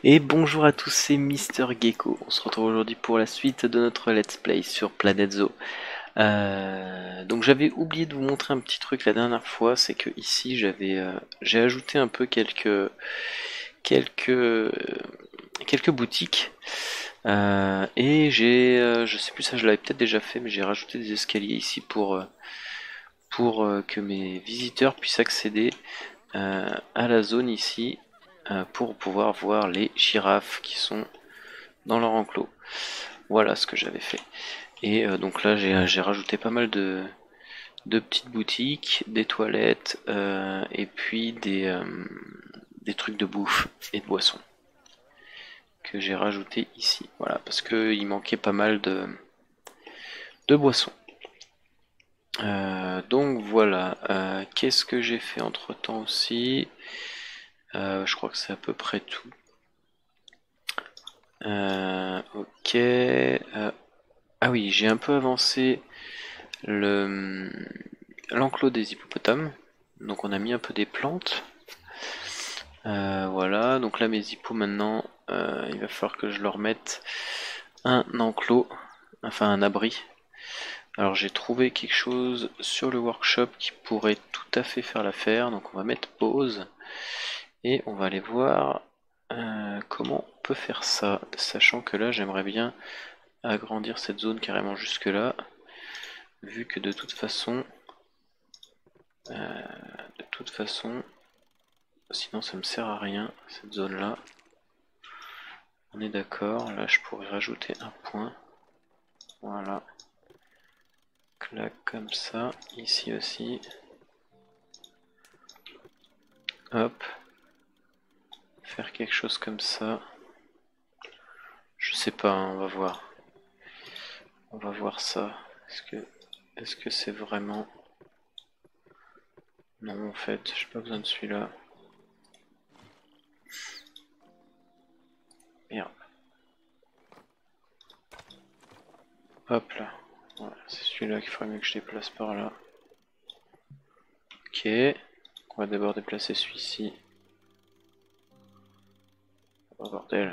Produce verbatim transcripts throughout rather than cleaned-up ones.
Et bonjour à tous, c'est Mister Gecko. On se retrouve aujourd'hui pour la suite de notre Let's Play sur Planet Zoo. Euh, donc j'avais oublié de vous montrer un petit truc la dernière fois, c'est que ici j'avais euh, j'ai ajouté un peu quelques quelques euh, quelques boutiques. Euh, et j'ai euh, je sais plus, ça je l'avais peut-être déjà fait, mais j'ai rajouté des escaliers ici pour euh, pour euh, que mes visiteurs puissent accéder euh, à la zone ici euh, pour pouvoir voir les girafes qui sont dans leur enclos. Voilà ce que j'avais fait. Et euh, donc là j'ai j'ai rajouté pas mal de, de petites boutiques, des toilettes euh, et puis des, euh, des trucs de bouffe et de boissons que j'ai rajouté ici. Voilà, parce que il manquait pas mal de, de boissons. Euh, donc voilà, euh, qu'est-ce que j'ai fait entre temps aussi? Euh, je crois que c'est à peu près tout. Euh, ok. Euh, ah oui, j'ai un peu avancé le l'enclos des hippopotames. Donc on a mis un peu des plantes. Euh, voilà, donc là mes hippos maintenant, euh, il va falloir que je leur mette un enclos, enfin un abri. Alors j'ai trouvé quelque chose sur le workshop qui pourrait tout à fait faire l'affaire, donc on va mettre pause et on va aller voir euh, comment on peut faire ça, sachant que là j'aimerais bien agrandir cette zone carrément jusque là, vu que de toute façon, euh, de toute façon, sinon ça me sert à rien cette zone là. On est d'accord, là je pourrais rajouter un point. Voilà. Clac comme ça. Ici aussi. Hop. Faire quelque chose comme ça. Je sais pas, hein, on va voir. On va voir ça. Est-ce que est-ce que c'est vraiment... Non en fait, j'ai pas besoin de celui-là. Merde. Hop là. Voilà, c'est celui-là qu'il faudrait mieux que je déplace par là. Ok. On va d'abord déplacer celui-ci. Oh bordel.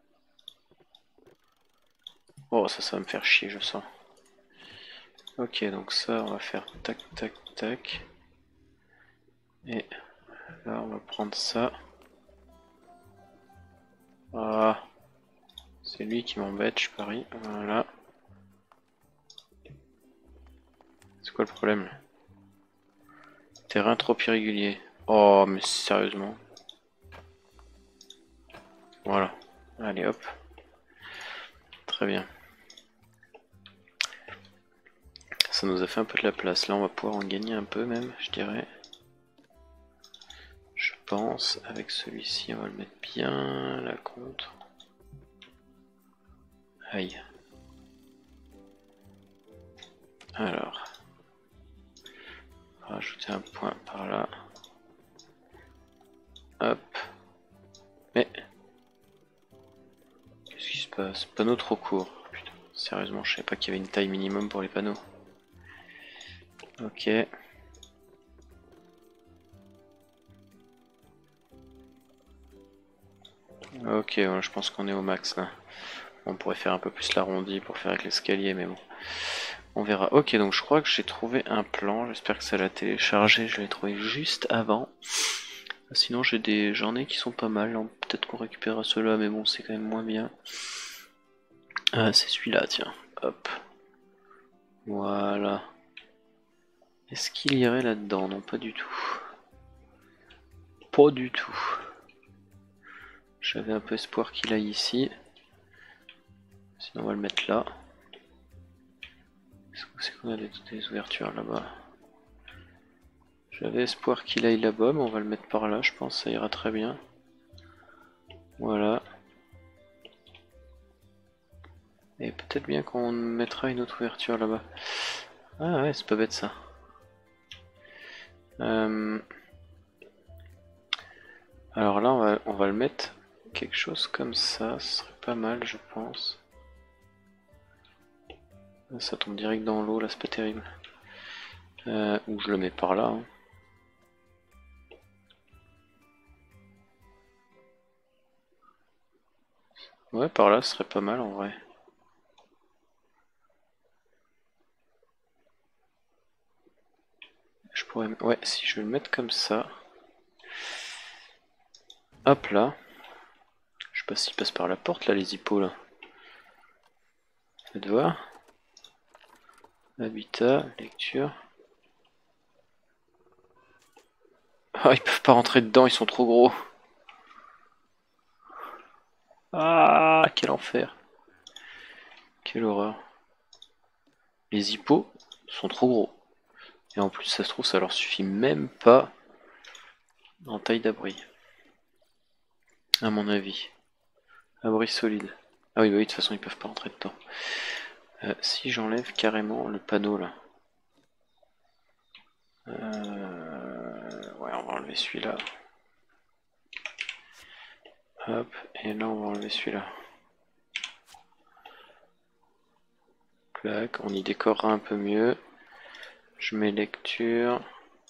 Oh ça, ça va me faire chier, je sens. Ok, donc ça, on va faire tac, tac, tac. Et là, on va prendre ça. Ah, c'est lui qui m'embête, je parie. Voilà. C'est quoi le problème là? Terrain trop irrégulier. Oh, mais sérieusement. Voilà. Allez, hop. Très bien. Ça nous a fait un peu de la place. Là, on va pouvoir en gagner un peu même, je dirais. Je pense. Avec celui-ci, on va le mettre bien là contre. Aïe. Alors. Rajouter un point par là. Hop. Mais... Qu'est-ce qui se passe? Panneau trop court. Putain, sérieusement, je savais pas qu'il y avait une taille minimum pour les panneaux. Ok. Ok, ouais, je pense qu'on est au max là. On pourrait faire un peu plus l'arrondi pour faire avec l'escalier, mais bon. On verra. Ok, donc je crois que j'ai trouvé un plan. J'espère que ça l'a téléchargé. Je l'ai trouvé juste avant. Sinon, j'ai des, j'en ai qui sont pas mal. Peut-être qu'on récupérera ceux-là, mais bon, c'est quand même moins bien. Ah, c'est celui-là, tiens. Hop. Voilà. Est-ce qu'il irait là-dedans? Non, pas du tout. Pas du tout. J'avais un peu espoir qu'il aille ici. Sinon, on va le mettre là. C'est qu'on a des, des ouvertures là-bas? J'avais espoir qu'il aille là-bas, mais on va le mettre par là, je pense, ça ira très bien. Voilà. Et peut-être bien qu'on mettra une autre ouverture là-bas. Ah ouais, c'est pas bête ça. Euh... Alors là, on va, on va le mettre quelque chose comme ça, ce serait pas mal, je pense. Ça tombe direct dans l'eau, là, c'est pas terrible. Euh, ou je le mets par là. Hein. Ouais, par là, ce serait pas mal en vrai. Je pourrais... Ouais, si je vais le mettre comme ça. Hop là. Je sais pas s'il passe par la porte là, les hippos là. Faites voir. Habitat, lecture. Ah, ils peuvent pas rentrer dedans, ils sont trop gros. Ah, quel enfer. Quelle horreur. Les hippos sont trop gros. Et en plus, ça se trouve, ça leur suffit même pas en taille d'abri. À mon avis. Abri solide. Ah oui, bah oui, de toute façon, ils peuvent pas rentrer dedans. Euh, si j'enlève carrément le panneau là. Euh... Ouais, on va enlever celui-là. Hop, et là, on va enlever celui-là. Clac, on y décorera un peu mieux. Je mets lecture.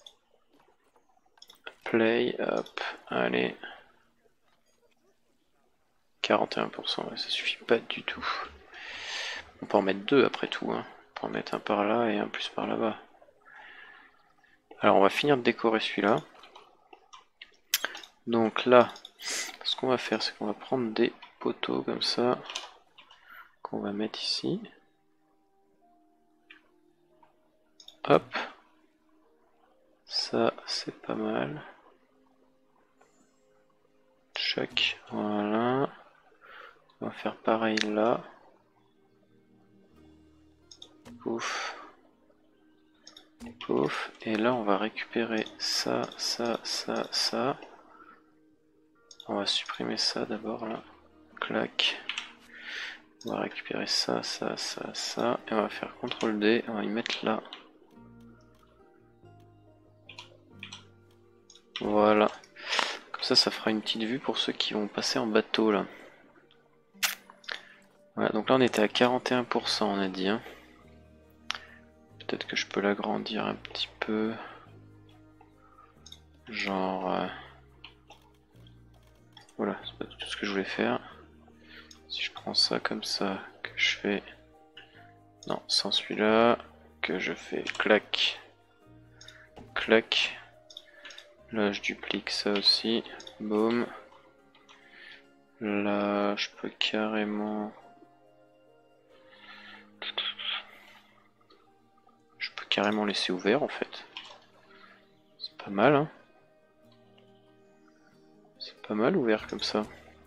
Play, hop, allez. quarante et un pour cent, ouais, ça suffit pas du tout. On peut en mettre deux après tout, hein. On peut en mettre un par là et un plus par là-bas. Alors on va finir de décorer celui-là. Donc là, ce qu'on va faire, c'est qu'on va prendre des poteaux comme ça, qu'on va mettre ici. Hop. Ça, c'est pas mal. Check, voilà. On va faire pareil là. Pouf. Pouf. Et là, on va récupérer ça, ça, ça, ça. On va supprimer ça d'abord là. Clac. On va récupérer ça, ça, ça, ça. Et on va faire contrôle D. On va y mettre là. Voilà. Comme ça, ça fera une petite vue pour ceux qui vont passer en bateau là. Voilà, donc là on était à quarante et un pour cent, on a dit. Hein. Peut-être que je peux l'agrandir un petit peu. Genre... Euh... Voilà, c'est pas tout ce que je voulais faire. Si je prends ça comme ça, que je fais... Non, sans celui-là, que je fais clac, clac. Là je duplique ça aussi, boum. Là je peux carrément... Je peux carrément laisser ouvert en fait. C'est pas mal, hein. C'est pas mal ouvert comme ça.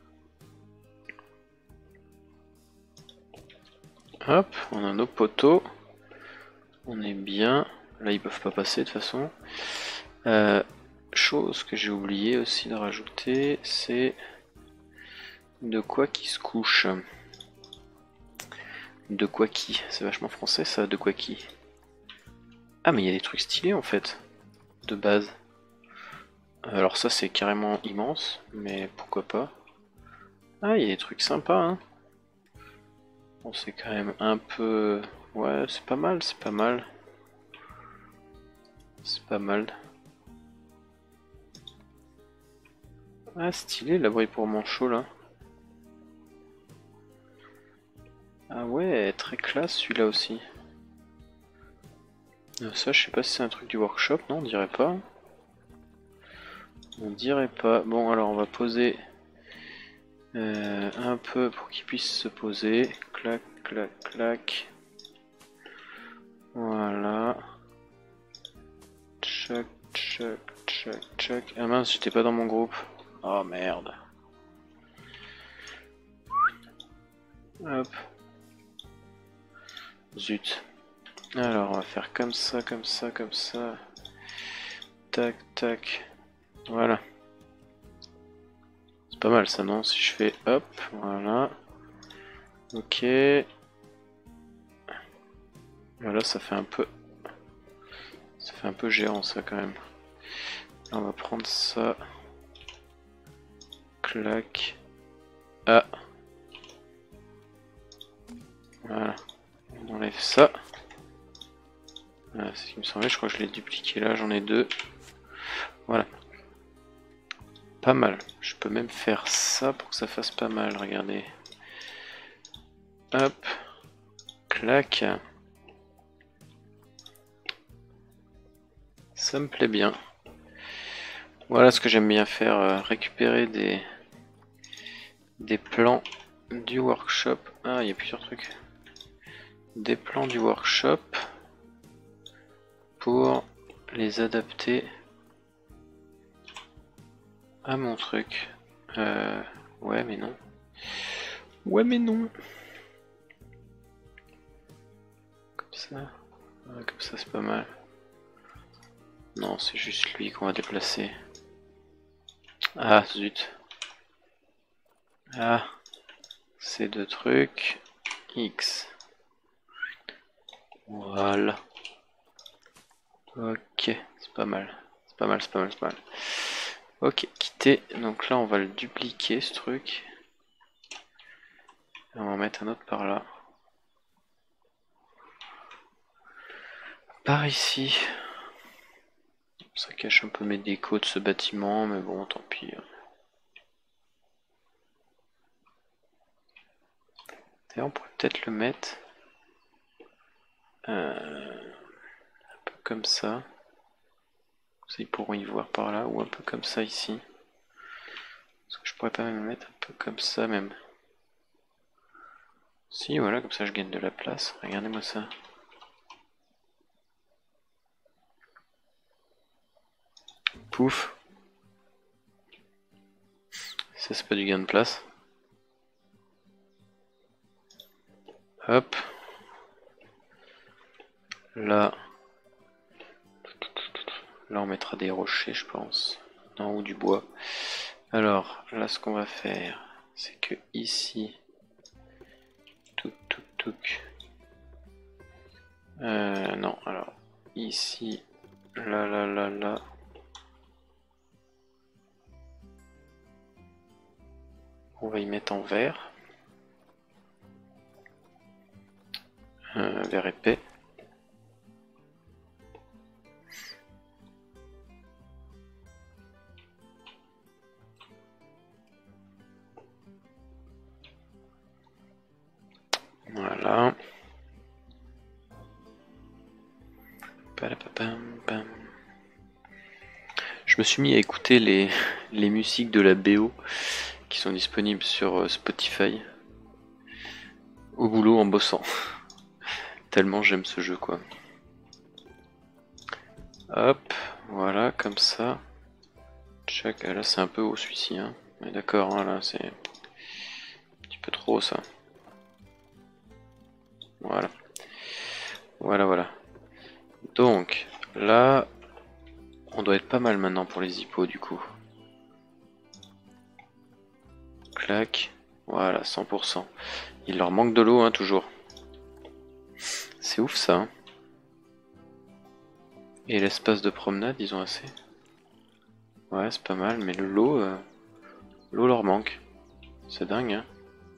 Hop, on a nos poteaux. On est bien. Là, ils peuvent pas passer de toute façon. Euh, chose que j'ai oublié aussi de rajouter, c'est de quoi qui se couche. De quoi qui? C'est vachement français ça, de quoi qui? Ah, mais il y a des trucs stylés en fait, de base. Alors ça, c'est carrément immense, mais pourquoi pas. Ah, il y a des trucs sympas, hein. Bon, c'est quand même un peu... Ouais, c'est pas mal, c'est pas mal. C'est pas mal. Ah, stylé l'abri pour manchot là. Ah ouais, très classe celui-là aussi. Euh, ça, je sais pas si c'est un truc du workshop, non, on dirait pas. On dirait pas. Bon, alors on va poser euh, un peu pour qu'il puisse se poser. Clac, clac, clac. Voilà. Tchac, tchac, tchac, tchac. Ah mince, j'étais pas dans mon groupe. Oh merde. Hop. Zut. Alors, on va faire comme ça, comme ça, comme ça. Tac, tac. Voilà. C'est pas mal ça, non? Si je fais hop, voilà. Ok. Voilà, ça fait un peu... Ça fait un peu géant ça quand même. Là, on va prendre ça. Clac. Ah. Voilà. On enlève ça. Voilà, c'est ce qui me semblait, je crois que je l'ai dupliqué là, j'en ai deux. Voilà. Pas mal. Je peux même faire ça pour que ça fasse pas mal, regardez. Hop. Clac. Ça me plaît bien. Voilà ce que j'aime bien faire, euh, récupérer des, des plans du workshop. Ah, il y a plusieurs trucs. Des plans du workshop pour les adapter à mon truc. Euh, ouais, mais non. Ouais, mais non. Comme ça. Ouais, comme ça, c'est pas mal. Non, c'est juste lui qu'on va déplacer. Ah, zut. Ah, ces deux trucs. X. Voilà. Ok, c'est pas mal. C'est pas mal, c'est pas mal, c'est pas mal. Ok, quitter. Donc là, on va le dupliquer, ce truc. Et on va en mettre un autre par là. Par ici. Ça cache un peu mes décos de ce bâtiment, mais bon, tant pis. D'ailleurs, on pourrait peut-être le mettre euh, un peu comme ça. Ça, ils pourront y voir par là, ou un peu comme ça ici. Est-ce que je pourrais pas même le mettre un peu comme ça même? Si, voilà, comme ça je gagne de la place. Regardez-moi ça. Pouf. Ça, c'est pas du gain de place. Hop. Là. Là, on mettra des rochers, je pense. Non, ou du bois. Alors, là, ce qu'on va faire, c'est que ici... Touc, touc, touc. Euh, non, alors, ici, là, là, là, là. On va y mettre en vert. Euh, vert épais. Voilà. Je me suis mis à écouter les, les musiques de la B O qui sont disponibles sur Spotify au boulot en bossant. Tellement j'aime ce jeu, quoi. Hop, voilà, comme ça. Tchac, là c'est un peu haut celui-ci, hein. D'accord, hein, là c'est un petit peu trop ça. Voilà. Voilà, voilà. Donc, là, on doit être pas mal maintenant pour les hippos du coup. Clac. Voilà, cent pour cent. Il leur manque de l'eau, hein, toujours. C'est ouf ça. Hein. Et l'espace de promenade, ils ont assez. Ouais, c'est pas mal, mais le lot, euh, l'eau leur manque. C'est dingue, hein.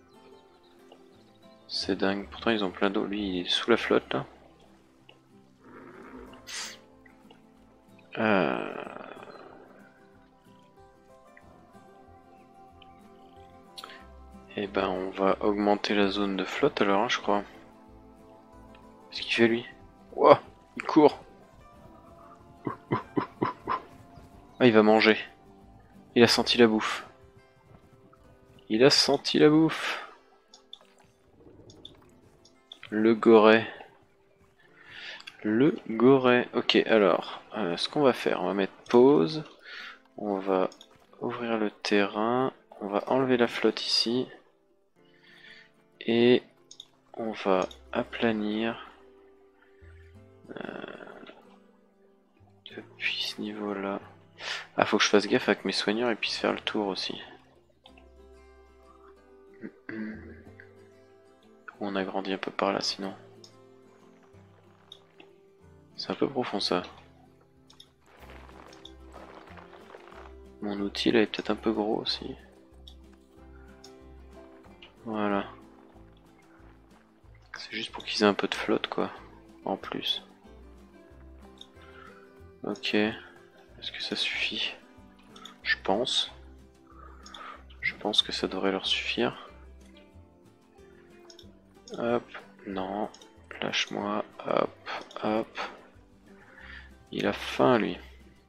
C'est dingue. Pourtant, ils ont plein d'eau. Lui, il est sous la flotte, là. Euh... Et ben, on va augmenter la zone de flotte alors, hein, je crois. Qu'est-ce qu'il fait, lui? Ouah, il court. Ah, il va manger. Il a senti la bouffe. Il a senti la bouffe. Le goret. Le goret. Ok, alors, euh, ce qu'on va faire, on va mettre pause. On va ouvrir le terrain. On va enlever la flotte ici. Et on va aplanir euh, depuis ce niveau-là. Ah, faut que je fasse gaffe avec mes soigneurs et puissent faire le tour aussi. On agrandit un peu par là sinon. C'est un peu profond ça. Mon outil là est peut-être un peu gros aussi. Voilà. C'est juste pour qu'ils aient un peu de flotte quoi. En plus. Ok. Est-ce que ça suffit? Je pense. Je pense que ça devrait leur suffire. Hop, non. Lâche-moi. Hop, hop. Il a faim, lui.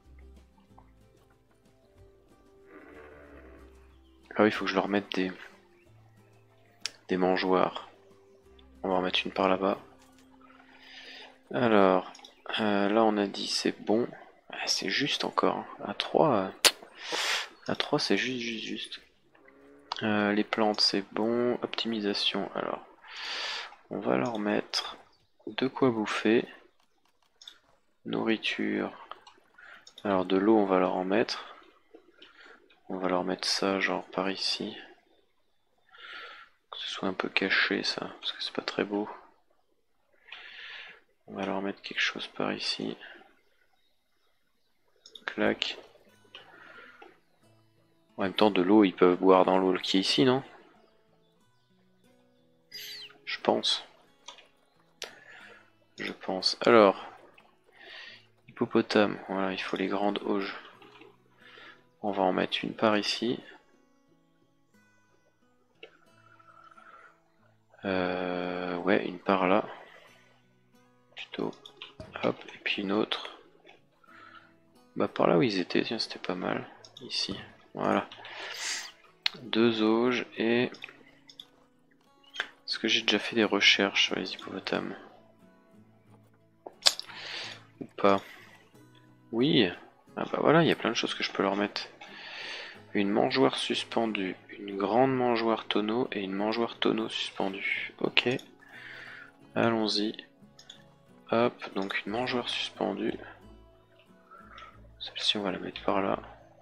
Ah oui, il faut que je leur mette des... des mangeoires. On va en mettre une par là-bas. Alors, euh, là on a dit c'est bon. Ah, c'est juste encore. Hein. À trois, euh, à trois c'est juste, juste, juste. Euh, les plantes c'est bon. Optimisation, alors. On va leur mettre de quoi bouffer. Nourriture. Alors de l'eau on va leur en mettre. On va leur mettre ça genre par ici. Que ce soit un peu caché ça, parce que c'est pas très beau. On va leur mettre quelque chose par ici. Clac. En même temps de l'eau ils peuvent boire dans l'eau qui est ici, non? Je pense. Je pense. Alors. Hippopotame, voilà, il faut les grandes auges. On va en mettre une par ici. Euh, ouais, une par là. Plutôt. Hop, et puis une autre. Bah par là où ils étaient, tiens, c'était pas mal. Ici, voilà. Deux auges et... Est-ce que j'ai déjà fait des recherches sur les hippopotames? Ou pas? Oui. Ah bah voilà, il y a plein de choses que je peux leur mettre. Une mangeoire suspendue, une grande mangeoire tonneau et une mangeoire tonneau suspendue. Ok. Allons-y. Hop, donc une mangeoire suspendue. Celle-ci, on va la mettre par là.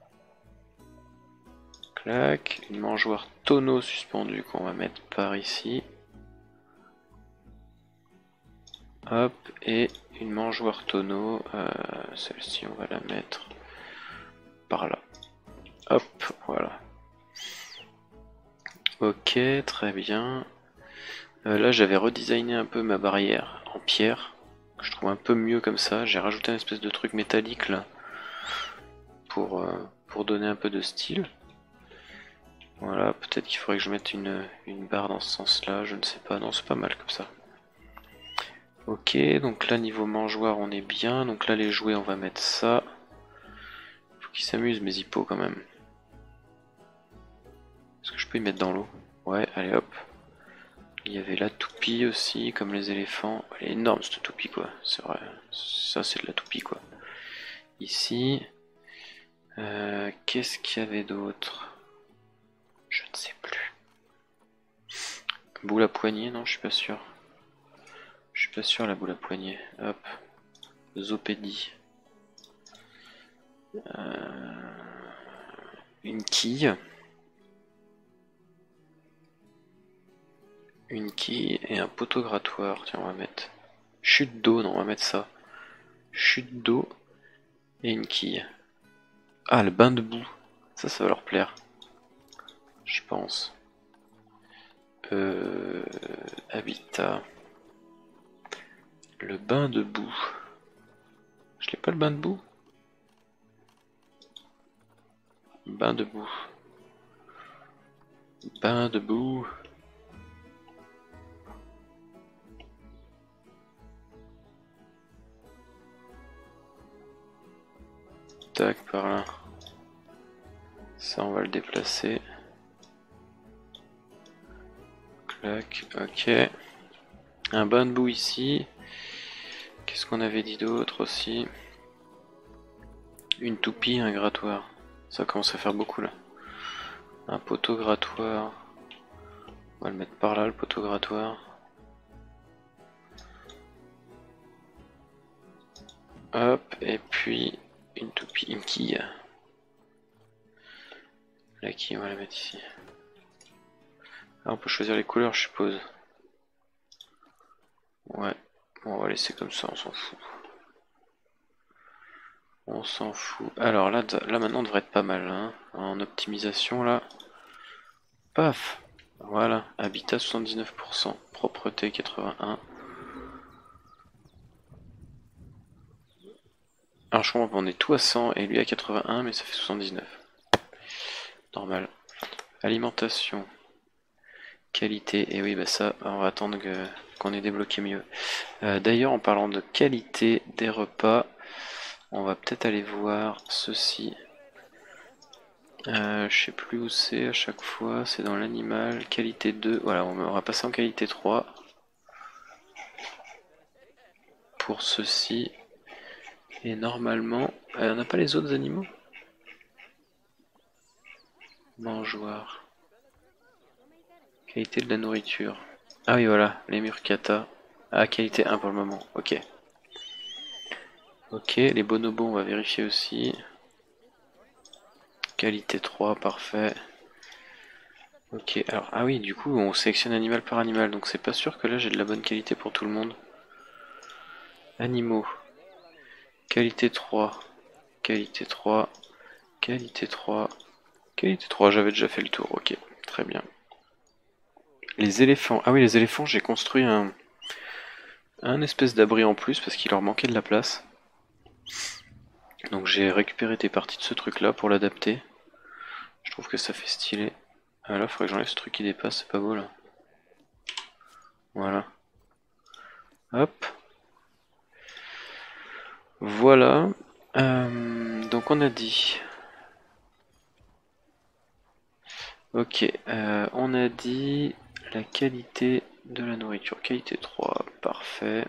Clac. Une mangeoire tonneau suspendue qu'on va mettre par ici. Hop, et une mangeoire tonneau. Euh, Celle-ci, on va la mettre par là. Hop, voilà. Ok, très bien. Euh, là, j'avais redesigné un peu ma barrière en pierre. Que je trouve un peu mieux comme ça. J'ai rajouté un espèce de truc métallique là. Pour, euh, pour donner un peu de style. Voilà, peut-être qu'il faudrait que je mette une, une barre dans ce sens-là, je ne sais pas. Non, c'est pas mal comme ça. Ok, donc là, niveau mangeoire, on est bien. Donc là, les jouets, on va mettre ça. Faut qu'ils s'amusent, mes hippos, quand même. Est-ce que je peux y mettre dans l'eau? Ouais, allez, hop. Il y avait la toupie aussi, comme les éléphants. Elle est énorme, cette toupie, quoi. C'est vrai. Ça, c'est de la toupie, quoi. Ici. Euh, Qu'est-ce qu'il y avait d'autre? Je ne sais plus. Boule à poignée, non, je suis pas sûr. Je suis pas sûr la boule à poignée. Hop. Zopédie. Euh, une quille. Une quille et un poteau grattoir. Tiens, on va mettre. Chute d'eau, non, on va mettre ça. Chute d'eau et une quille. Ah, le bain de boue. Ça, ça va leur plaire. Je pense. Euh, habitat. Le bain de boue. Je l'ai pas le bain de boue? Bain de boue. Bain de boue. Tac, par là. Ça, on va le déplacer. Clac, ok. Un bain de boue ici. Qu'est-ce qu'on avait dit d'autre aussi? Une toupie, un grattoir. Ça commence à faire beaucoup là. Un poteau grattoir. On va le mettre par là, le poteau grattoir. Hop, et puis une toupie, une quille. La quille, on va la mettre ici. Là, on peut choisir les couleurs, je suppose. Ouais, bon, on va laisser comme ça, on s'en fout. On s'en fout. Alors là, là maintenant, on devrait être pas mal. Hein. En optimisation, là. Paf! Voilà, habitat soixante-dix-neuf pour cent, propreté quatre-vingt-un. Alors je comprends, on est tout à cent et lui à quatre-vingt-un, mais ça fait soixante-dix-neuf. Normal. Alimentation. Qualité, et oui, bah ça, on va attendre que, qu'on ait débloqué mieux. Euh, D'ailleurs, en parlant de qualité des repas, on va peut-être aller voir ceci. Euh, je sais plus où c'est à chaque fois, c'est dans l'animal, qualité deux, voilà, on va passer en qualité trois. Pour ceci, et normalement, euh, on n'a pas les autres animaux? Mangeoire. Qualité de la nourriture. Ah oui, voilà, les murcata. Ah, qualité un pour le moment, ok. Ok, les bonobos, on va vérifier aussi. Qualité trois, parfait. Ok, alors, ah oui, du coup, on sélectionne animal par animal, donc c'est pas sûr que là j'ai de la bonne qualité pour tout le monde. Animaux. Qualité trois. Qualité trois. Qualité trois. Qualité trois, j'avais déjà fait le tour, ok, très bien. Les éléphants. Ah oui, les éléphants, j'ai construit un, un espèce d'abri en plus parce qu'il leur manquait de la place. Donc j'ai récupéré des parties de ce truc là pour l'adapter. Je trouve que ça fait stylé. Ah là, faudrait que j'enlève ce truc qui dépasse, c'est pas beau là. Voilà. Hop. Voilà. Euh, donc on a dit. Ok, euh, on a dit la qualité de la nourriture. Qualité trois, parfait.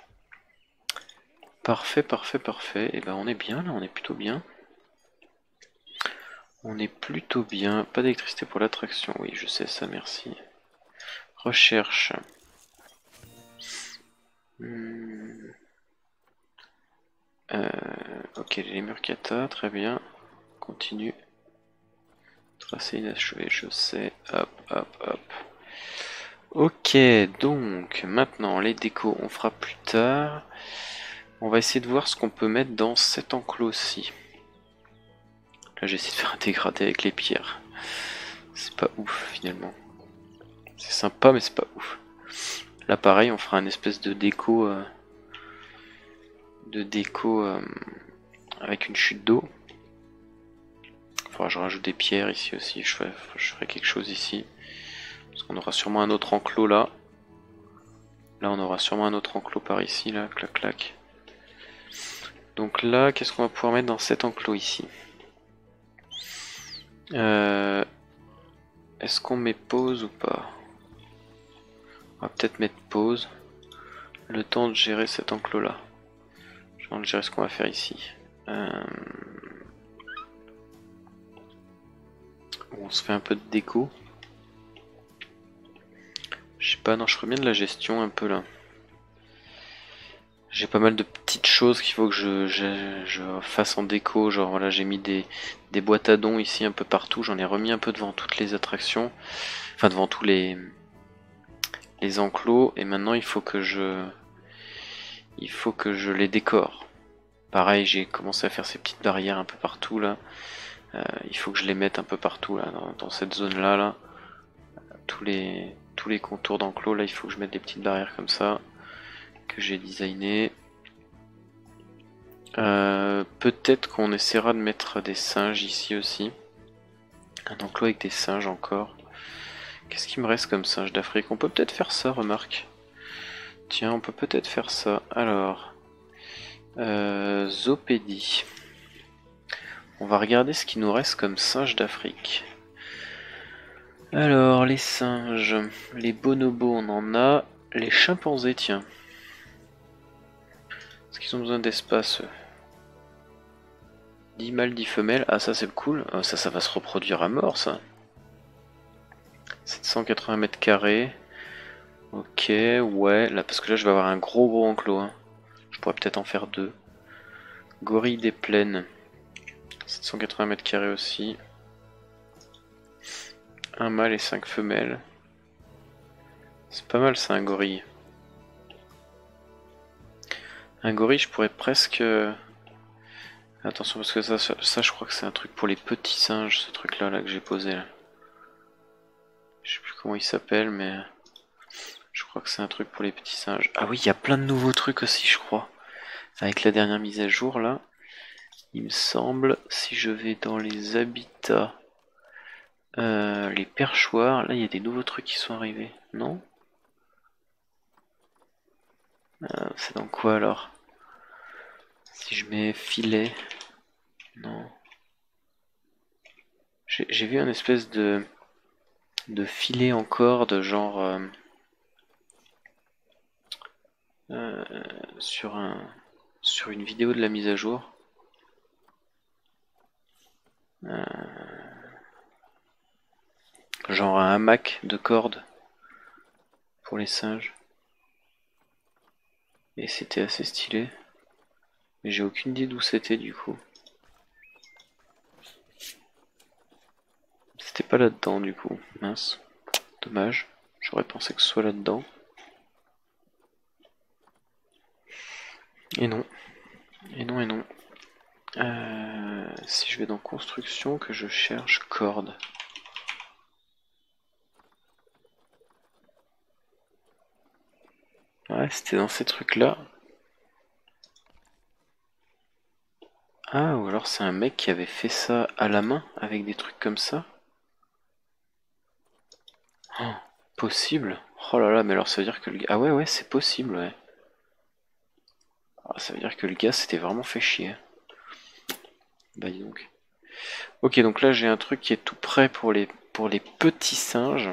Parfait, parfait, parfait. Et ben on est bien là, on est plutôt bien. On est plutôt bien. Pas d'électricité pour l'attraction. Oui, je sais ça, merci. Recherche. Hmm. Euh, ok, les murcata, très bien. Continue. Tracé inachevé, je sais. Hop, hop, hop. Ok, donc maintenant les décos, on fera plus tard. On va essayer de voir ce qu'on peut mettre dans cet enclos-ci. Là, j'essaie de faire un dégradé avec les pierres. C'est pas ouf finalement. C'est sympa, mais c'est pas ouf. Là, pareil, on fera un espèce de déco, euh, de déco euh, avec une chute d'eau. Il faudra que je rajoute des pierres ici aussi. Je ferai, je ferai quelque chose ici. Parce qu'on aura sûrement un autre enclos là. Là, on aura sûrement un autre enclos par ici, là, clac, clac. Donc là, qu'est-ce qu'on va pouvoir mettre dans cet enclos ici? euh, Est-ce qu'on met pause ou pas? On va peut-être mettre pause. Le temps de gérer cet enclos là. Je vais gérer ce qu'on va faire ici. Euh... Bon, on se fait un peu de déco. Je sais pas, non, je ferais bien de la gestion un peu là. J'ai pas mal de petites choses qu'il faut que je, je, je fasse en déco. Genre voilà, j'ai mis des, des boîtes à dons ici un peu partout. J'en ai remis un peu devant toutes les attractions. Enfin, devant tous les, les enclos. Et maintenant, il faut que je, il faut que je les décore. Pareil, j'ai commencé à faire ces petites barrières un peu partout là. Euh, il faut que je les mette un peu partout là, dans, dans cette zone là, là. Tous les, tous les contours d'enclos là, il faut que je mette des petites barrières comme ça que j'ai designé. Euh, Peut-être qu'on essaiera de mettre des singes ici aussi. Un enclos avec des singes encore. Qu'est-ce qui me reste comme singe d'Afrique? On peut peut-être faire ça, remarque. Tiens, on peut peut-être faire ça. Alors, euh, Zoopédie. On va regarder ce qui nous reste comme singe d'Afrique. Alors, les singes, les bonobos, on en a. Les chimpanzés, tiens. Est-ce qu'ils ont besoin d'espace? dix mâles, dix femelles. Ah, ça c'est cool. Ah, ça, ça va se reproduire à mort, ça. sept cent quatre-vingts mètres carrés. Ok, ouais. Là, parce que là, je vais avoir un gros gros enclos. Hein. Je pourrais peut-être en faire deux. Gorille des plaines. sept cent quatre-vingts mètres carrés aussi. Un mâle et cinq femelles. C'est pas mal ça, un gorille. Un gorille, je pourrais presque... Attention, parce que ça, ça, ça je crois que c'est un truc pour les petits singes, ce truc-là là, que j'ai posé. Là. Je sais plus comment il s'appelle, mais... Je crois que c'est un truc pour les petits singes. Ah oui, il y a plein de nouveaux trucs aussi, je crois. Avec la dernière mise à jour, là. Il me semble, si je vais dans les habitats Euh, les perchoirs, là il y a des nouveaux trucs qui sont arrivés, non? Euh, c'est dans quoi alors? Si je mets filet, non. J'ai vu un espèce de, de filet en corde, genre euh, euh, sur un sur une vidéo de la mise à jour. Euh, genre un hamac de corde pour les singes. Et c'était assez stylé. Mais j'ai aucune idée d'où c'était du coup. C'était pas là-dedans du coup. Mince. Dommage. J'aurais pensé que ce soit là-dedans. Et non. Et non, et non. Euh, si je vais dans construction, que je cherche corde. Ouais, c'était dans ces trucs-là. Ah, ou alors c'est un mec qui avait fait ça à la main, avec des trucs comme ça. Oh, possible. Oh là là, mais alors ça veut dire que le gars... Ah ouais, ouais, c'est possible, ouais. Ah, ça veut dire que le gars s'était vraiment fait chier. Bah dis donc. Ok, donc là j'ai un truc qui est tout prêt pour les, pour les petits singes.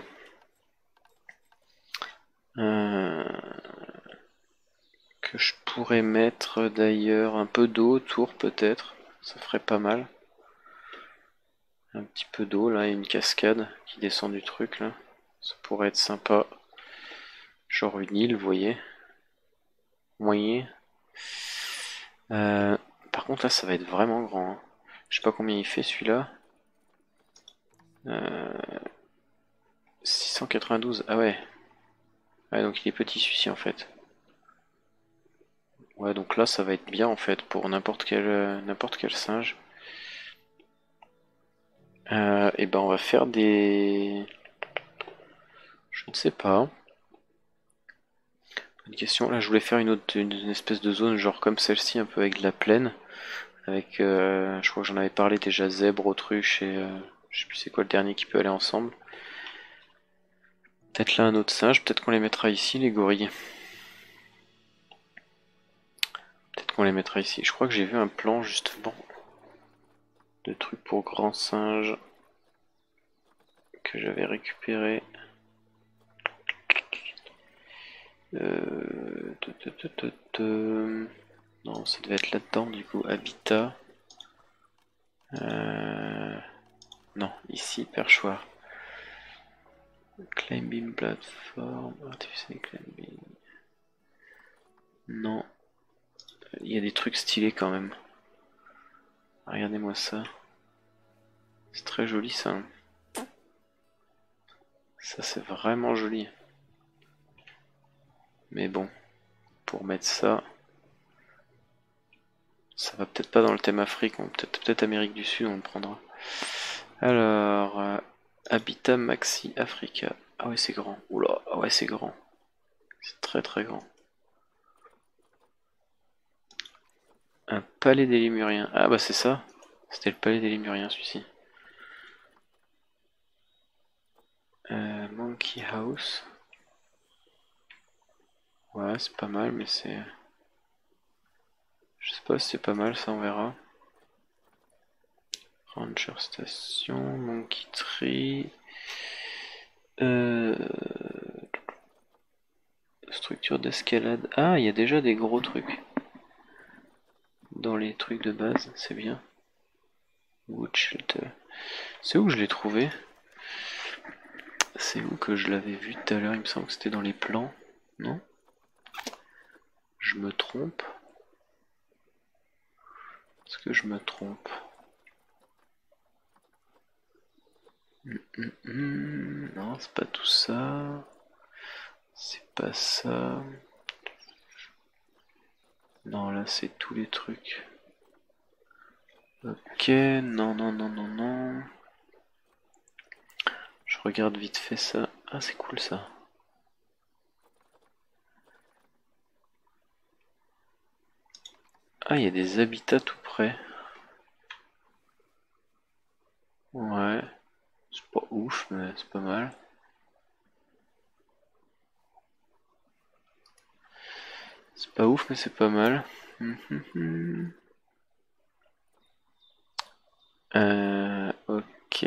Euh, que je pourrais mettre d'ailleurs un peu d'eau autour peut-être. Ça ferait pas mal. Un petit peu d'eau là, et une cascade qui descend du truc là. Ça pourrait être sympa. Genre une île, vous voyez. Moyen. Euh, par contre là ça va être vraiment grand, hein. Je sais pas combien il fait celui-là. Euh, six cent quatre-vingt-douze. Ah ouais. Ouais, donc il est petit celui-ci en fait. Ouais, donc là ça va être bien en fait pour n'importe quel euh, n'importe quel singe. Euh, et ben on va faire des... Je ne sais pas. Bonne question. Là je voulais faire une autre une, une espèce de zone genre comme celle-ci un peu avec de la plaine. Avec euh, je crois que j'en avais parlé déjà, zèbre, autruche et euh, je sais plus c'est quoi le dernier qui peut aller ensemble. Peut-être là un autre singe, peut-être qu'on les mettra ici les gorilles. Peut-être qu'on les mettra ici. Je crois que j'ai vu un plan justement de trucs pour grands singes que j'avais récupéré. Euh... te, te, te, te. Non, ça devait être là-dedans du coup. Habitat. Euh... Non, ici, perchoir. Climbing platform. Artificial climbing. Non. Il y a des trucs stylés quand même. Regardez-moi ça. C'est très joli ça, hein. Ça c'est vraiment joli. Mais bon, pour mettre ça, ça va peut-être pas dans le thème Afrique, peut-être peut-être Amérique du Sud, on le prendra. Alors, euh, Habitat Maxi Africa. Ah ouais, c'est grand. Oula, ah ouais, c'est grand. C'est très très grand. Un palais des Lémuriens. Ah bah c'est ça. C'était le palais des Lémuriens celui-ci. Euh, Monkey House. Ouais, c'est pas mal, mais c'est... Je sais pas si c'est pas mal, ça on verra. Ranger Station, Monkey Tree. Euh... Structure d'escalade. Ah, il y a déjà des gros trucs. Dans les trucs de base, c'est bien. Wood Shelter. C'est où je l'ai trouvé? C'est où que je l'avais vu tout à l'heure? Il me semble que c'était dans les plans. Non? Je me trompe? Est-ce que je me trompe? Hum, hum, hum. Non, c'est pas tout ça. C'est pas ça. Non, là, c'est tous les trucs. Ok, non, non, non, non, non. Je regarde vite fait ça. Ah, c'est cool ça. Ah, il y a des habitats tout près. Ouais, C'est pas ouf, mais c'est pas mal. C'est pas ouf, mais c'est pas mal. euh, ok.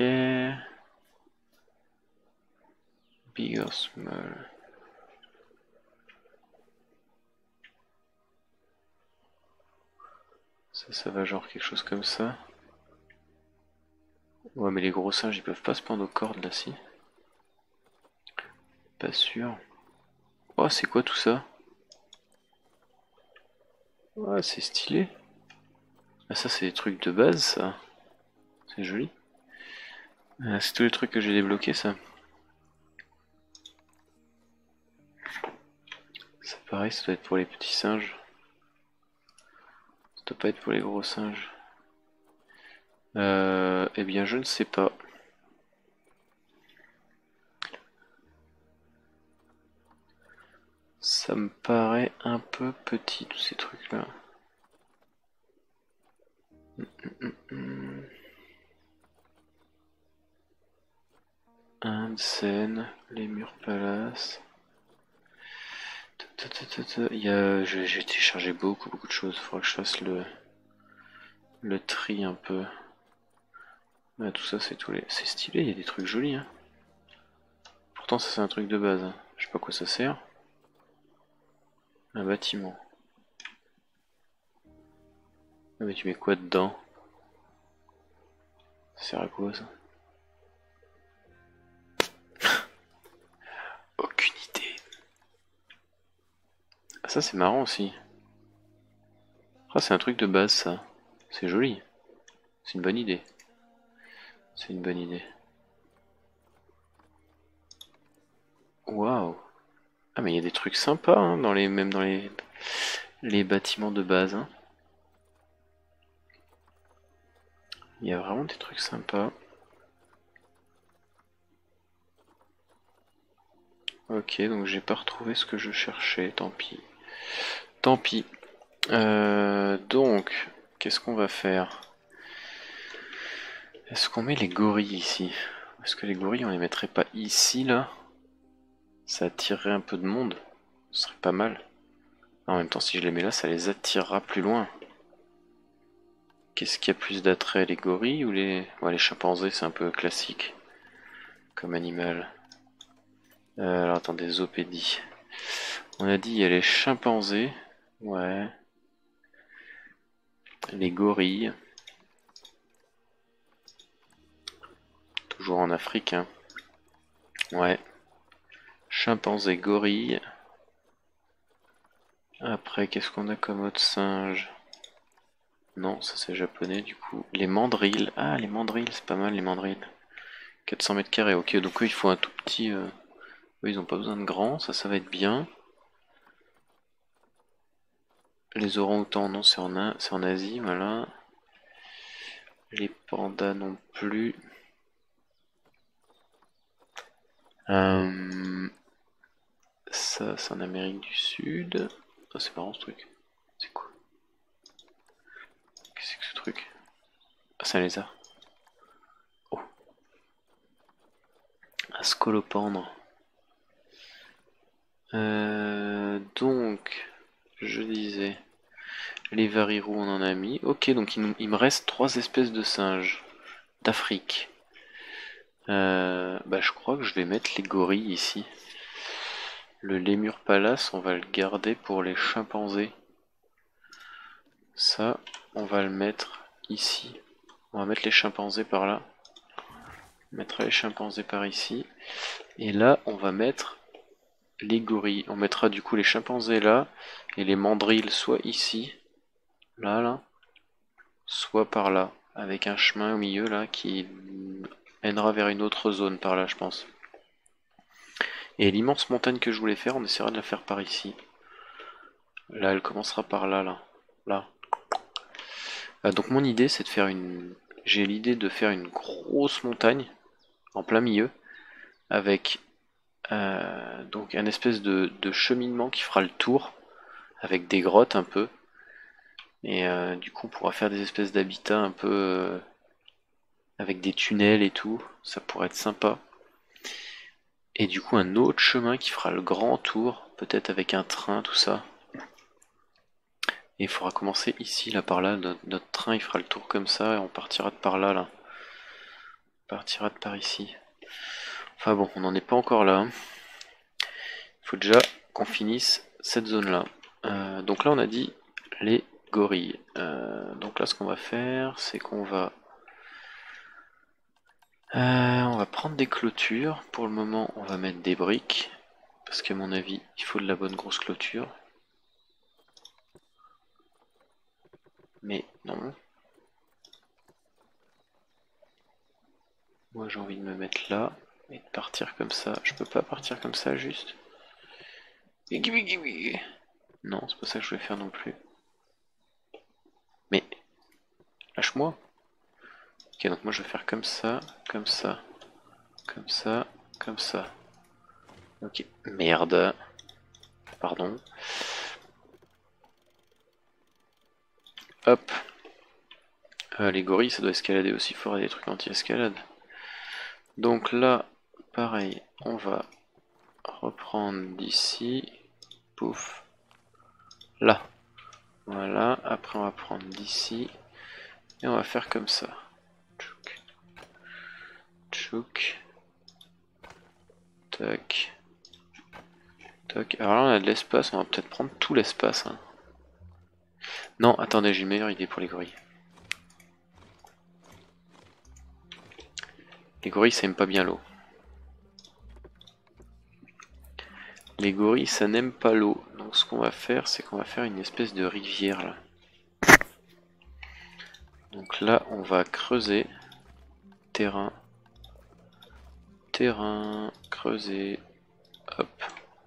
Big or small. Ça, ça va genre quelque chose comme ça. Ouais, mais les gros singes, ils peuvent pas se prendre aux cordes là, si. Pas sûr. Oh, c'est quoi tout ça? Ouais, c'est stylé. Ah, ça, c'est des trucs de base, ça. C'est joli. Ah, c'est tous les trucs que j'ai débloqués, ça. Ça pareil, ça doit être pour les petits singes. Ça doit pas être pour les gros singes. Euh, eh bien, je ne sais pas. Ça me paraît un peu petit, tous ces trucs-là. Inde, Seine, les murs palaces. Il y a, j'ai téléchargé beaucoup, beaucoup de choses. Faudra que je fasse le, le tri un peu. Ouais, tout ça, c'est tous les, c'est stylé. Il y a des trucs jolis. Hein. Pourtant, ça c'est un truc de base. Hein. Je sais pas à quoi ça sert. Un bâtiment. Ah, mais tu mets quoi dedans? Ça sert à quoi ça? Aucune idée. Ah, ça c'est marrant aussi. Ah, c'est un truc de base ça. C'est joli. C'est une bonne idée. C'est une bonne idée. Waouh. Ah mais il y a des trucs sympas hein, dans les, même dans les, les bâtiments de base. Hein. Il y a vraiment des trucs sympas. Ok, donc j'ai pas retrouvé ce que je cherchais, tant pis. Tant pis. Euh, donc, qu'est-ce qu'on va faire? Est-ce qu'on met les gorilles ici? Est-ce que les gorilles on les mettrait pas ici là? Ça attirerait un peu de monde. Ce serait pas mal. En même temps, si je les mets là, ça les attirera plus loin. Qu'est-ce qui a plus d'attrait, les gorilles ou les... Ouais, les chimpanzés, c'est un peu classique comme animal. Euh, alors attendez, zoopédie. On a dit il y a les chimpanzés. Ouais. Les gorilles. Toujours en Afrique, hein. Ouais. Chimpanzés, gorilles. Après, qu'est-ce qu'on a comme autre singe? Non, ça c'est japonais du coup. Les mandrilles. Ah, les mandrilles, c'est pas mal les mandrilles. quatre cents mètres carrés, ok, donc eux il faut un tout petit... Euh... Eux ils ont pas besoin de grand, ça ça va être bien. Les orang-outans, non, c'est en, A... c'est en Asie, voilà. Les pandas non plus. Euh... Ça, c'est en Amérique du Sud. Oh, c'est marrant ce truc. C'est quoi? Qu'est-ce que c'est que ce truc? Ah, c'est un lézard. Oh. Un scolopendre. Euh, donc, je disais, les varirous on en a mis. Ok, donc il, il me reste trois espèces de singes d'Afrique. Euh, bah, je crois que je vais mettre les gorilles ici. Le lémur palace, on va le garder pour les chimpanzés. Ça, on va le mettre ici. On va mettre les chimpanzés par là. On mettra les chimpanzés par ici. Et là, on va mettre les gorilles. On mettra du coup les chimpanzés là. Et les mandrilles soit ici. Là, là. Soit par là. Avec un chemin au milieu là qui mènera vers une autre zone par là, je pense. Et l'immense montagne que je voulais faire, on essaiera de la faire par ici. Là, elle commencera par là, là. Là. Euh, donc mon idée, c'est de faire une... J'ai l'idée de faire une grosse montagne en plein milieu, avec euh, donc un espèce de, de cheminement qui fera le tour, avec des grottes un peu. Et euh, du coup, on pourra faire des espèces d'habitats un peu euh, avec des tunnels et tout, ça pourrait être sympa. Et du coup un autre chemin qui fera le grand tour, peut-être avec un train, tout ça. Et il faudra commencer ici, là, par là, notre, notre train il fera le tour comme ça, et on partira de par là, là. On partira de par ici. Enfin bon, on n'en est pas encore là. Il faut déjà qu'on finisse cette zone-là. Euh, donc là on a dit les gorilles. Euh, donc là ce qu'on va faire, c'est qu'on va... Euh, on va prendre des clôtures. Pour le moment, on va mettre des briques. Parce qu'à mon avis, il faut de la bonne grosse clôture. Mais non. Moi, j'ai envie de me mettre là et de partir comme ça. Je peux pas partir comme ça, juste. Non, c'est pas ça que je vais faire non plus. Mais, lâche-moi. Ok, donc moi, je vais faire comme ça, comme ça, comme ça, comme ça. Ok, merde. Pardon. Hop. Euh, les gorilles, ça doit escalader aussi fort à des trucs anti-escalade. Donc là, pareil, on va reprendre d'ici. Pouf. Là. Voilà. Après, on va prendre d'ici. Et on va faire comme ça. Tchouk. Tchouk. Tac. Tac. Alors là, on a de l'espace. On va peut-être prendre tout l'espace. Hein. Non, attendez, j'ai une meilleure idée pour les gorilles. Les gorilles, ça aime pas bien l'eau. Les gorilles, ça n'aime pas l'eau. Donc ce qu'on va faire, c'est qu'on va faire une espèce de rivière là. Donc là, on va creuser. Terrain. Terrain. Creuser. Hop.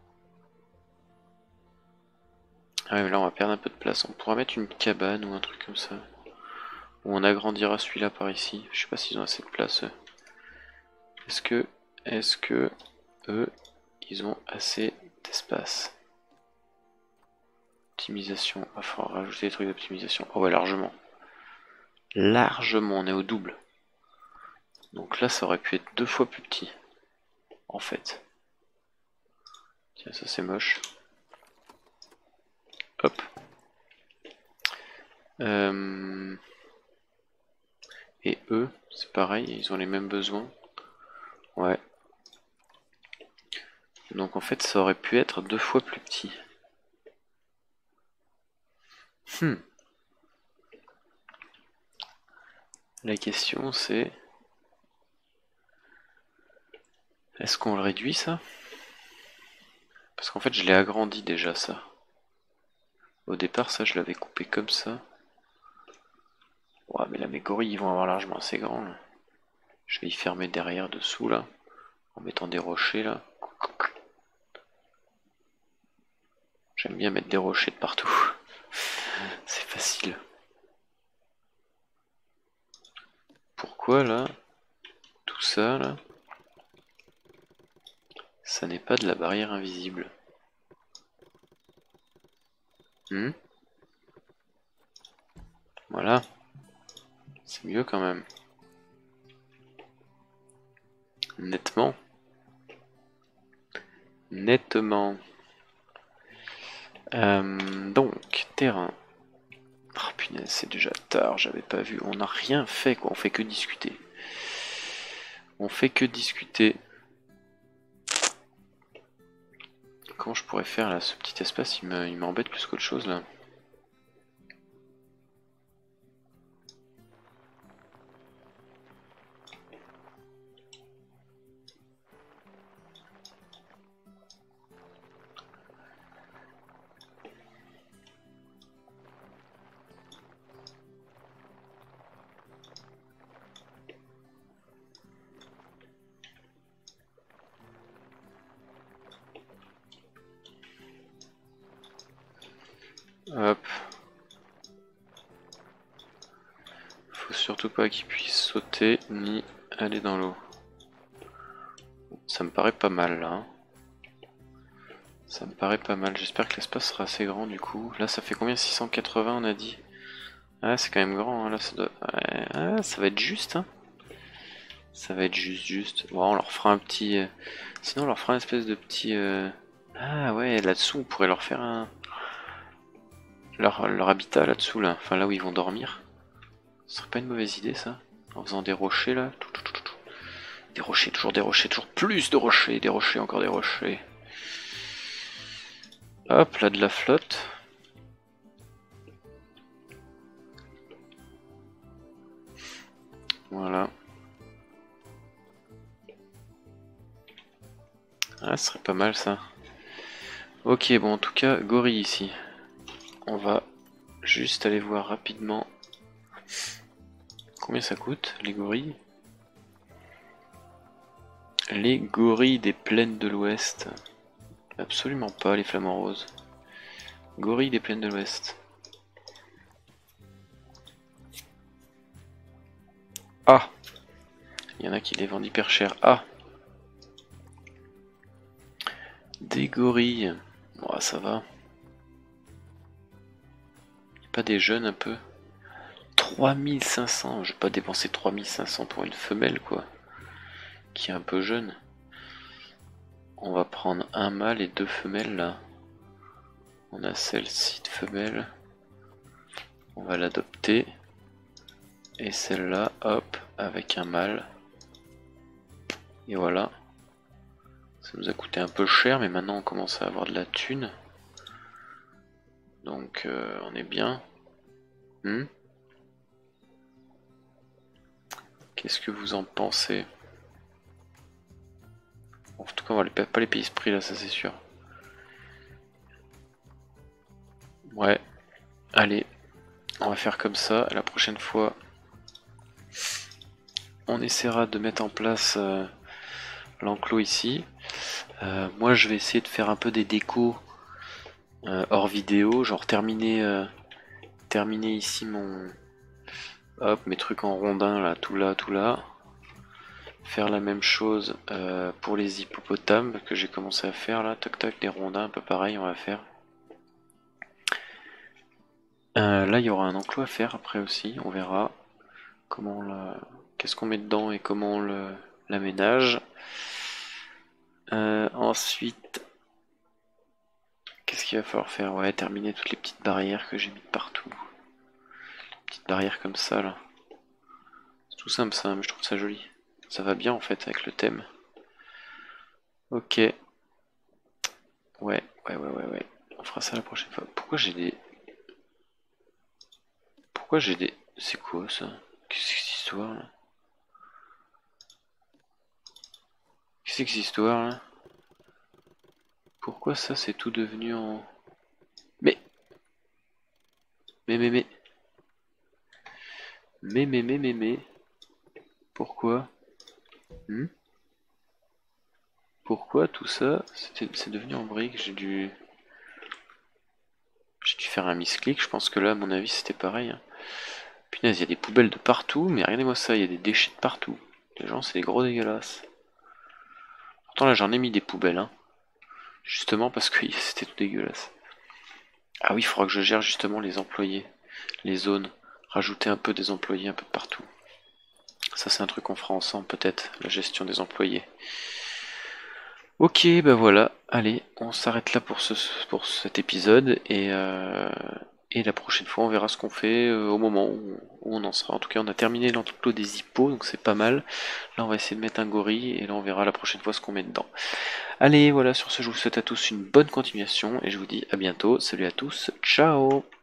Ah ouais, mais là, on va perdre un peu de place. On pourra mettre une cabane ou un truc comme ça. Ou on agrandira celui-là par ici. Je sais pas s'ils ont assez de place. Est-ce que... Est-ce que... Eux, ils ont assez d'espace? Optimisation. Il va falloir rajouter des trucs d'optimisation. Oh ouais, largement. Largement, on est au double. Donc là, ça aurait pu être deux fois plus petit. En fait. Tiens, ça c'est moche. Hop. Euh... Et eux, c'est pareil, ils ont les mêmes besoins. Ouais. Donc en fait, ça aurait pu être deux fois plus petit. Hmm. La question c'est... Est-ce qu'on le réduit ça? Parce qu'en fait, je l'ai agrandi déjà ça. Au départ, ça, je l'avais coupé comme ça. Ouais, mais là, mes gorilles, ils vont avoir largement assez grand. Là. Je vais y fermer derrière, dessous, là. En mettant des rochers, là. J'aime bien mettre des rochers de partout. C'est facile. Pourquoi, là, tout ça, là, ça n'est pas de la barrière invisible? Hmm? Voilà. C'est mieux quand même. Nettement. Nettement. Euh, donc, terrain. Oh punaise, c'est déjà tard, j'avais pas vu. On n'a rien fait quoi, on fait que discuter. On fait que discuter. Comment je pourrais faire là? Ce petit espace, il m'embête plus qu'autre chose là. Hop. Faut surtout pas qu'il puisse sauter ni aller dans l'eau. Ça me paraît pas mal là. Hein. Ça me paraît pas mal. J'espère que l'espace sera assez grand du coup. Là ça fait combien? Six cent quatre-vingts on a dit. Ah c'est quand même grand. Hein. Là ça doit... Ouais, ah, ça va être juste. Hein. Ça va être juste juste. Bon, on leur fera un petit... euh, Sinon on leur fera une espèce de petit... euh, Ah ouais, là-dessous on pourrait leur faire un... Leur, leur habitat là-dessous là. Enfin là où ils vont dormir. Ce serait pas une mauvaise idée ça. En faisant des rochers là. Tout, tout, tout, tout. Des rochers, toujours des rochers, toujours plus de rochers. Des rochers, encore des rochers. Hop, là de la flotte. Voilà. Ah, ce serait pas mal ça. Ok, bon en tout cas, gorille ici. On va juste aller voir rapidement combien ça coûte, les gorilles. Les gorilles des plaines de l'Ouest. Absolument pas les flamants roses. Gorilles des plaines de l'Ouest. Ah! Il y en a qui les vendent hyper cher. Ah! Des gorilles. Bon, ça va. Pas des jeunes un peu. trois mille cinq cents. Je vais pas dépenser trois mille cinq cents pour une femelle quoi. Qui est un peu jeune. On va prendre un mâle et deux femelles là. On a celle-ci de femelle. On va l'adopter. Et celle-là, hop, avec un mâle. Et voilà. Ça nous a coûté un peu cher, mais maintenant on commence à avoir de la thune. Donc euh, on est bien. Hmm, Qu'est-ce que vous en pensez? En tout cas, on va les, pas les payer ce prix là, ça c'est sûr. Ouais. Allez, on va faire comme ça. La prochaine fois, on essaiera de mettre en place euh, l'enclos ici. Euh, moi, je vais essayer de faire un peu des décos euh, hors vidéo, genre terminer, euh, terminer ici mon, hop, mes trucs en rondin là, tout là, tout là. Faire la même chose euh, pour les hippopotames que j'ai commencé à faire là, toc toc, les rondins, un peu pareil, on va faire. Euh, là, il y aura un enclos à faire après aussi, on verra comment la... qu'est-ce qu'on met dedans et comment on le... l'aménage. Euh, ensuite, qu'est-ce qu'il va falloir faire? Ouais, terminer toutes les petites barrières que j'ai mis de partout. Les petites barrières comme ça là. C'est tout simple ça, mais je trouve ça joli. Ça va bien en fait avec le thème. Ok. Ouais, ouais, ouais, ouais, ouais. On fera ça la prochaine fois. Pourquoi j'ai des... Pourquoi j'ai des... C'est quoi ça? Qu'est-ce que c'est que cette histoire là? Qu'est-ce que c'est que cette histoire là? Pourquoi ça c'est tout devenu en... Mais... Mais mais mais... Mais mais mais mais mais... Pourquoi? Hmm Pourquoi tout ça c'est devenu en briques? J'ai dû... J'ai dû faire un misclick, je pense que là à mon avis c'était pareil. Hein. Punaise, il y a des poubelles de partout, mais regardez-moi ça, il y a des déchets de partout. Les gens c'est des gros dégueulasses. Pourtant là j'en ai mis des poubelles, hein. Justement parce que c'était tout dégueulasse. Ah oui, il faudra que je gère justement les employés, les zones. Rajouter un peu des employés un peu de partout. Ça c'est un truc qu'on fera ensemble peut-être, la gestion des employés. Ok, bah voilà, allez, on s'arrête là pour, ce, pour cet épisode et, euh, et la prochaine fois on verra ce qu'on fait euh, au moment où, où on en sera. En tout cas on a terminé l'enclos des hippos, donc c'est pas mal. Là on va essayer de mettre un gorille et là on verra la prochaine fois ce qu'on met dedans. Allez, voilà, sur ce je vous souhaite à tous une bonne continuation et je vous dis à bientôt. Salut à tous, ciao!